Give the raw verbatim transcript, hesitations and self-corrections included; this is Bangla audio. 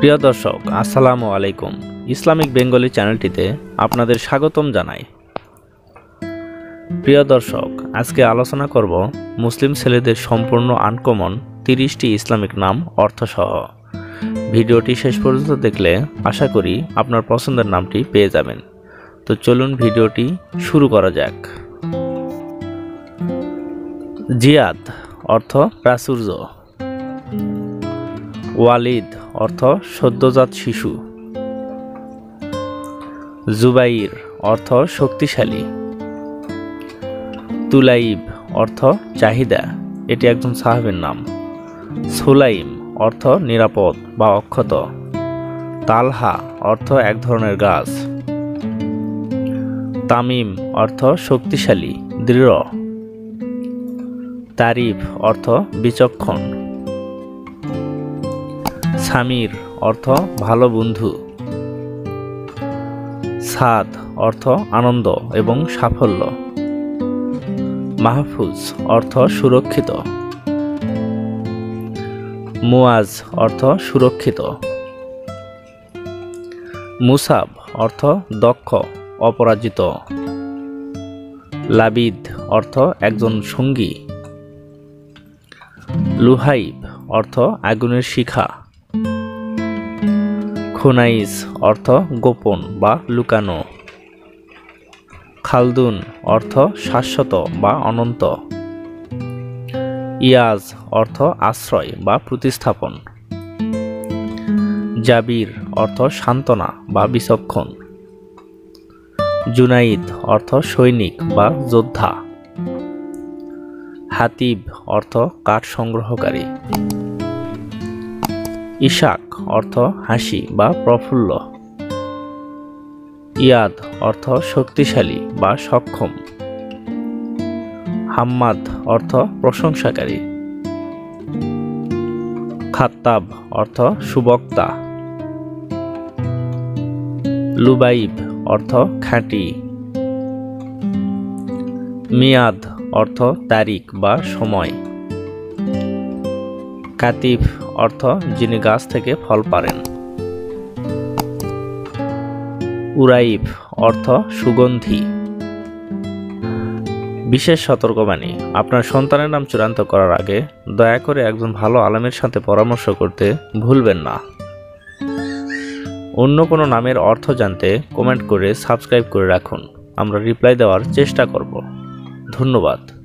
প্রিয় দর্শক, আসসালামু আলাইকুম। ইসলামিক বেঙ্গলি চ্যানেলটিতে আপনাদের স্বাগতম জানাই। প্রিয় দর্শক, আজকে আলোচনা করব মুসলিম ছেলেদের সম্পূর্ণ আনকমন তিরিশটি ইসলামিক নাম অর্থসহ। ভিডিওটি শেষ পর্যন্ত দেখলে আশা করি আপনার পছন্দের নামটি পেয়ে যাবেন। তো চলুন ভিডিওটি শুরু করা যাক। জিয়াদ অর্থ প্রাচুর্য। ওয়ালিদ অর্থ সদ্যজাত শিশু। জুবাইর অর্থ শক্তিশালী। তুলাইব অর্থ চাহিদা, এটি একজন সাহাবীর নাম। সুলাইম অর্থ নিরাপদ বা অক্ষত। তালহা অর্থ এক ধরনের গাছ। তামিম অর্থ শক্তিশালী, দৃঢ়। তারিফ অর্থ বিচক্ষণ। সামির অর্থ ভালো বন্ধু। সাদ অর্থ আনন্দ এবং সাফল্য। মাহফুজ অর্থ সুরক্ষিত। মুয়াজ অর্থ সুরক্ষিত। মুসাব অর্থ দক্ষ, অপরাজিত। লাবিদ অর্থ একজন সঙ্গী। লুহাইব অর্থ আগুনের শিখা। খুনাইস অর্থ গোপন বা লুকানো। খালদুন অর্থ শাশ্বত বা অনন্ত। ইয়াজ অর্থ আশ্রয় বা প্রতিস্থাপন। জাবির অর্থ সান্ত্বনা বা বিচক্ষণ। জুনাইদ অর্থ সৈনিক বা যোদ্ধা। হাতিব অর্থ কাঠ সংগ্রহকারী। ইশাক অর্থ হাসি বা প্রফুল্ল। ইয়াদ অর্থ শক্তিশালী বা সক্ষম। হাম্মাদ অর্থ প্রশংসাকারী। খাত্তাব অর্থ সুবক্তা। লুবাইব অর্থ খাঁটি। মিয়াদ অর্থ তারিখ বা সময়। কাতিফ অর্থ যিনি গাছ থেকে ফল পারেন। উরাইব অর্থ সুগন্ধি। বিশেষ সতর্কবাণী: আপনার সন্তানের নাম চূড়ান্ত করার আগে দয়া করে একজন ভালো আলেমের সাথে পরামর্শ করতে ভুলবেন না। অন্য কোনো নামের অর্থ জানতে কমেন্ট করে সাবস্ক্রাইব করে রাখুন, আমরা রিপ্লাই দেওয়ার চেষ্টা করব। ধন্যবাদ।